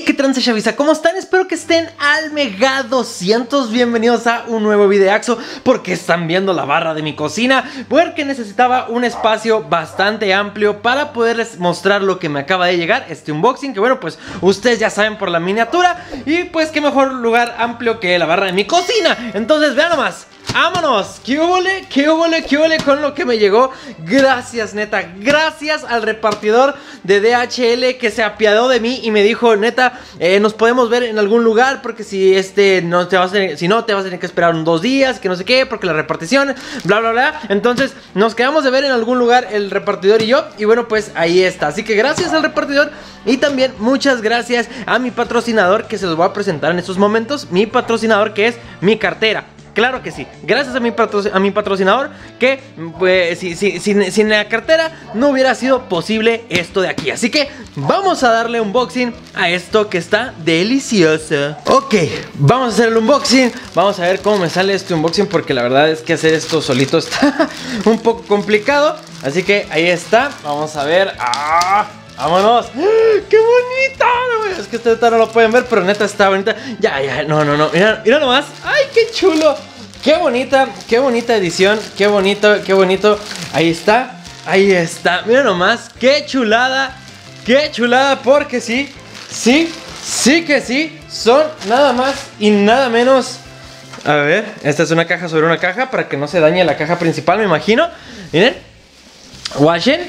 Hey, qué trance Chavisa, ¿cómo están? Espero que estén al mega 200. Bienvenidos a un nuevo videaxo. Porque están viendo la barra de mi cocina, porque necesitaba un espacio bastante amplio para poderles mostrar lo que me acaba de llegar, este unboxing, que bueno, pues ustedes ya saben por la miniatura. Y pues qué mejor lugar amplio que la barra de mi cocina. Entonces vean nomás, vámonos. ¿Qué hubole? ¿Qué hubole? ¿Qué hubole con lo que me llegó? Gracias, neta. Gracias al repartidor de DHL que se apiadó de mí y me dijo, neta, nos podemos ver en algún lugar, porque si no te vas a tener que esperar 2 días, que no sé qué, porque la repartición, bla, bla, bla. Entonces nos quedamos de ver en algún lugar el repartidor y yo. Y bueno, pues ahí está. Así que gracias al repartidor. Y también muchas gracias a mi patrocinador, que se los voy a presentar en estos momentos. Mi patrocinador, que es mi cartera. Claro que sí, gracias a mi patrocinador, que pues, sin la cartera no hubiera sido posible esto de aquí. Así que vamos a darle unboxing a esto que está delicioso. Ok, vamos a hacer el unboxing. Vamos a ver cómo me sale este unboxing, porque la verdad es que hacer esto solito está un poco complicado. Así que ahí está, vamos a ver. ¡Vámonos! ¡Qué bonita! Es que ustedes no lo pueden ver, pero neta está bonita. Ya, no. Mira nomás. ¡Ay, qué chulo! Qué bonita edición. Qué bonito. Ahí está. Mira nomás. ¡Qué chulada! Porque sí. Son nada más y nada menos. A ver, esta es una caja sobre una caja, para que no se dañe la caja principal, me imagino. Miren. Washen.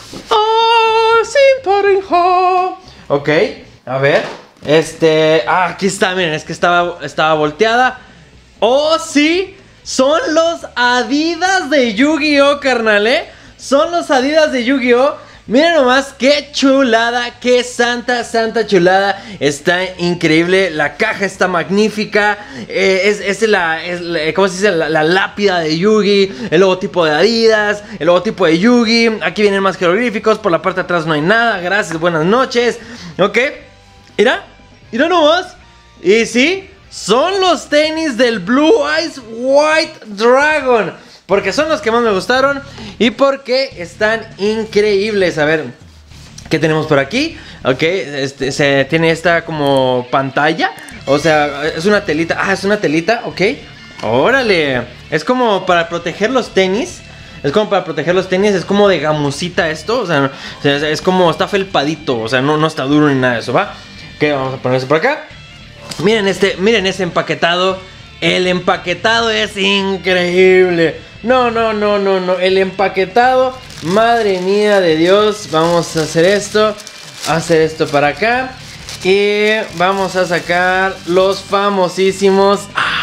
Ok, a ver. Aquí está, miren, es que estaba volteada. Oh, sí, son los Adidas de Yu-Gi-Oh, carnal, son los Adidas de Yu-Gi-Oh. Miren nomás, qué chulada, qué santa chulada. Está increíble, la caja está magnífica. ¿Cómo se dice? La lápida de Yugi, el logotipo de Adidas, el logotipo de Yugi. Aquí vienen más jeroglíficos, por la parte de atrás no hay nada. Gracias, buenas noches. Ok, mira nomás. Y sí, son los tenis del Blue Eyes White Dragon, porque son los que más me gustaron y porque están increíbles. A ver, ¿qué tenemos por aquí? Ok, se tiene esta como pantalla. O sea, es una telita. Es una telita, ok. Órale, es como para proteger los tenis. Es como de gamusita esto. O sea, es como, está felpadito. O sea, no está duro ni nada de eso, ¿va? Ok, vamos a poner eso por acá. Miren ese empaquetado. El empaquetado es increíble. No, el empaquetado, madre mía de Dios. Vamos a hacer esto para acá. Y vamos a sacar los famosísimos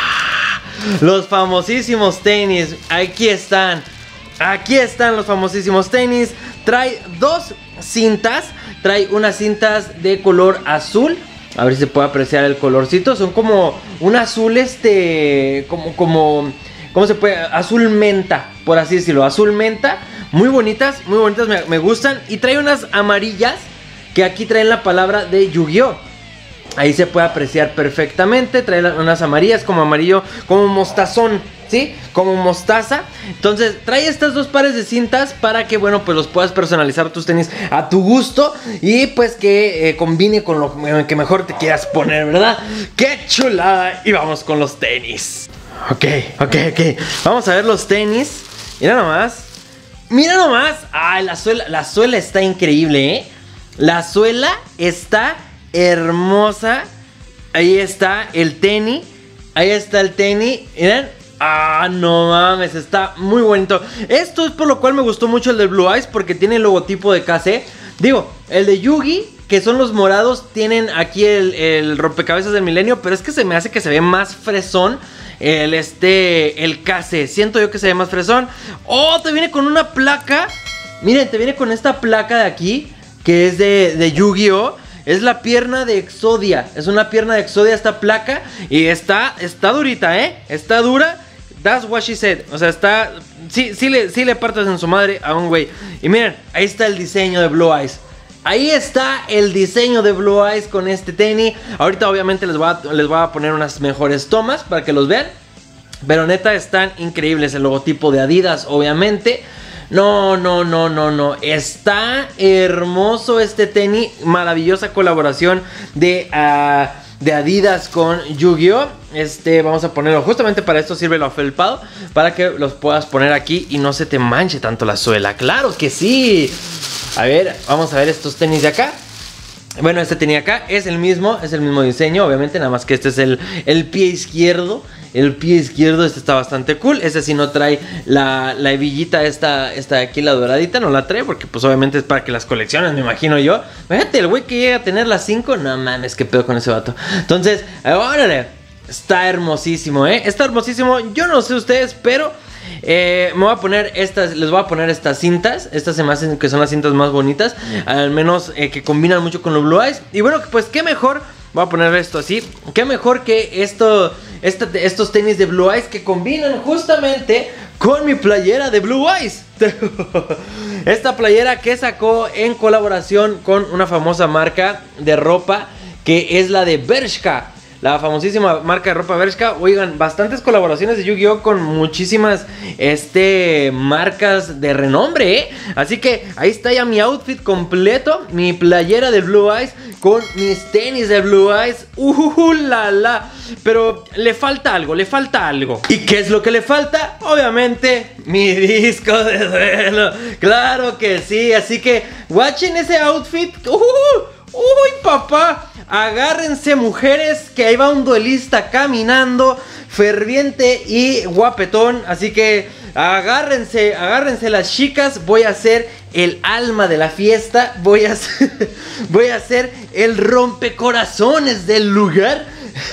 tenis. Aquí están los famosísimos tenis. Trae 2 cintas. Trae unas cintas de color azul. A ver si se puede apreciar el colorcito. Son como un azul ¿cómo se puede? Azul menta, por así decirlo. Azul menta. Muy bonitas, me gustan. Y trae unas amarillas que aquí traen la palabra de Yu-Gi-Oh. Ahí se puede apreciar perfectamente. Trae unas amarillas como amarillo, como mostazón, ¿sí? Como mostaza. Entonces trae estas 2 pares de cintas para que, bueno, pues los puedas personalizar tus tenis a tu gusto. Y pues que combine con lo que mejor te quieras poner, ¿verdad? ¡Qué chulada! Y vamos con los tenis. Ok. Vamos a ver los tenis. Mira nomás. Ay, la suela está increíble, La suela está hermosa. Ahí está el tenis. Miren. No mames, está muy bonito. Esto es por lo cual me gustó mucho el de Blue Eyes, porque tiene el logotipo de KC. Digo, el de Yugi, que son los morados, tienen aquí el rompecabezas del milenio. Pero es que se me hace que se ve más fresón el KC. Siento yo que se ve más fresón. Oh, te viene con una placa. Miren, te viene con esta placa de aquí, que es de Yu-Gi-Oh. Es la pierna de Exodia. Es una pierna de Exodia esta placa. Y está durita, está dura. That's what she said. O sea, está... Sí le partes en su madre a un güey. Y miren, ahí está el diseño de Blue Eyes. Ahí está el diseño de Blue Eyes con este tenis. Ahorita obviamente les voy a poner unas mejores tomas para que los vean. Pero neta están increíbles. El logotipo de Adidas, obviamente. No, no, no, no, no. Está hermoso este tenis. Maravillosa colaboración de Adidas con Yu-Gi-Oh! Vamos a ponerlo, justamente para esto sirve lo afelpado, para que los puedas poner aquí y no se te manche tanto la suela. ¡Claro que sí! A ver, vamos a ver estos tenis de acá. Bueno, este tenía acá, es el mismo diseño, obviamente, nada más que este es el pie izquierdo. El pie izquierdo, este está bastante cool. Este sí no trae la hebillita esta de aquí, la doradita, no la trae porque pues obviamente es para que las colecciones, me imagino yo. Fíjate, el güey que llega a tener las 5, no mames, qué pedo con ese vato. Entonces, órale, está hermosísimo, está hermosísimo. Yo no sé ustedes, pero me voy a poner estas, les voy a poner estas cintas. Estas se me hacen que son las cintas más bonitas, al menos que combinan mucho con los Blue Eyes. Y bueno, pues qué mejor, voy a poner esto así, qué mejor que estos tenis de Blue Eyes que combinan justamente con mi playera de Blue Eyes. Esta playera que sacó en colaboración con una famosa marca de ropa, que es la de Bershka, la famosísima marca de ropa Bershka. Oigan, bastantes colaboraciones de Yu-Gi-Oh! Con muchísimas marcas de renombre, Así que ahí está ya mi outfit completo. Mi playera de Blue Eyes con mis tenis de Blue Eyes. La la. Pero le falta algo, le falta algo. ¿Y qué es lo que le falta? Obviamente, mi disco de duelo. Claro que sí, así que watchen ese outfit. ¡Uy, papá! Agárrense, mujeres, que ahí va un duelista caminando, ferviente y guapetón. Así que agárrense las chicas. Voy a ser el alma de la fiesta. Voy a ser el rompecorazones del lugar.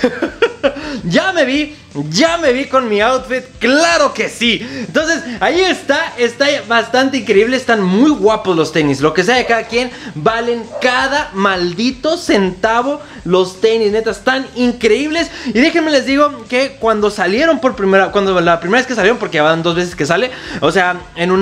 Ya me vi con mi outfit, claro que sí. Entonces, ahí está bastante increíble, están muy guapos los tenis. Lo que sea de cada quien, valen cada maldito centavo los tenis, neta, están increíbles. Y déjenme les digo que cuando la primera vez que salieron, porque ya van 2 veces que sale, o sea, en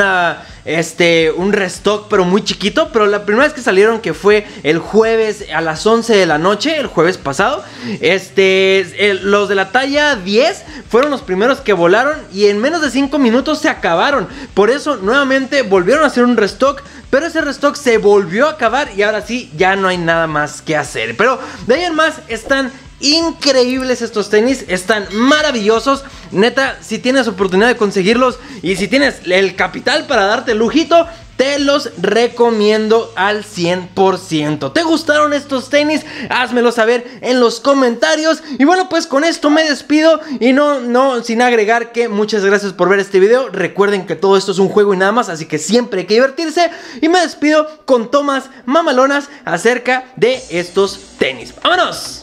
un restock pero muy chiquito, pero la primera vez que salieron, que fue el jueves a las 11 de la noche, el jueves pasado, los de la talla 10 fueron los primeros que volaron y en menos de 5 minutos se acabaron. Por eso nuevamente volvieron a hacer un restock, pero ese restock se volvió a acabar y ahora sí ya no hay nada más que hacer. Pero de ahí en más están increíbles estos tenis, están maravillosos. Neta, si tienes oportunidad de conseguirlos y si tienes el capital para darte el lujito, te los recomiendo al 100%. ¿Te gustaron estos tenis? Házmelo saber en los comentarios. Y bueno, pues con esto me despido. Y no sin agregar que muchas gracias por ver este video. Recuerden que todo esto es un juego y nada más, así que siempre hay que divertirse. Y me despido con tomas mamalonas acerca de estos tenis. ¡Vámonos!